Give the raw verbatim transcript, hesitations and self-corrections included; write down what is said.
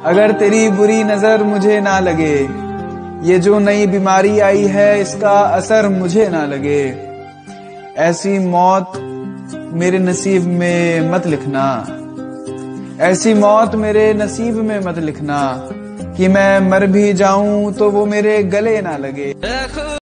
अगर तेरी बुरी नजर मुझे ना लगे, ये जो नई बीमारी आई है इसका असर मुझे ना लगे। ऐसी मौत मेरे नसीब में मत लिखना, ऐसी मौत मेरे नसीब में मत लिखना कि मैं मर भी जाऊं तो वो मेरे गले ना लगे।